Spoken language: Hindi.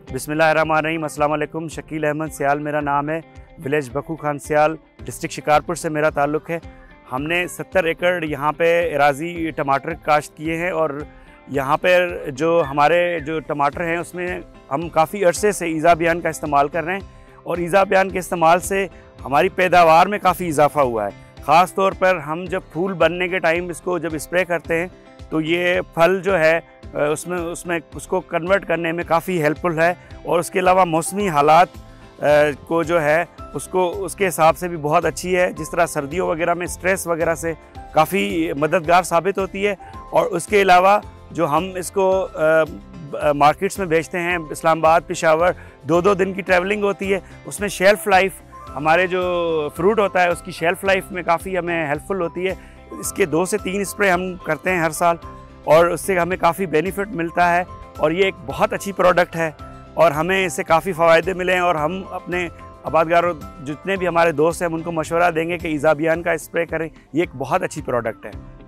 बिस्मिल्लाहिर्रहमानिर्रहीम। अस्सलाम वालेकुम। शकील अहमद सियाल मेरा नाम है। विलेज बखू खान सियाल, डिस्ट्रिक्ट शिकारपुर से मेरा ताल्लुक़ है। हमने 70 एकड़ यहाँ पे एराज़ी टमाटर काश्त किए हैं और यहाँ पर जो हमारे जो टमाटर हैं उसमें हम काफ़ी अरसे से ईज़ा बियान का इस्तेमाल कर रहे हैं और ईज़ा बियान के इस्तेमाल से हमारी पैदावार में काफ़ी इजाफ़ा हुआ है। ख़ास तौर पर हम जब फूल बनने के टाइम इसको जब स्प्रे करते हैं तो ये फल जो है उसमें उसको कन्वर्ट करने में काफ़ी हेल्पफुल है और उसके अलावा मौसमी हालात को जो है उसको उसके हिसाब से भी बहुत अच्छी है। जिस तरह सर्दियों वगैरह में स्ट्रेस वगैरह से काफ़ी मददगार साबित होती है। और उसके अलावा जो हम इसको मार्केट्स में बेचते हैं, इस्लामाबाद, पेशावर, 2-2 दिन की ट्रैवलिंग होती है, उसमें शेल्फ़ लाइफ हमारे जो फ्रूट होता है उसकी शेल्फ़ लाइफ में काफ़ी हमें हेल्पफुल होती है। इसके 2 से 3 स्प्रे हम करते हैं हर साल और उससे हमें काफ़ी बेनिफिट मिलता है और ये एक बहुत अच्छी प्रोडक्ट है और हमें इससे काफ़ी फ़ायदे मिले हैं। और हम अपने आबादगारों जितने भी हमारे दोस्त हैं हम उनको मशवरा देंगे कि ईज़ा बियान का स्प्रे करें। ये एक बहुत अच्छी प्रोडक्ट है।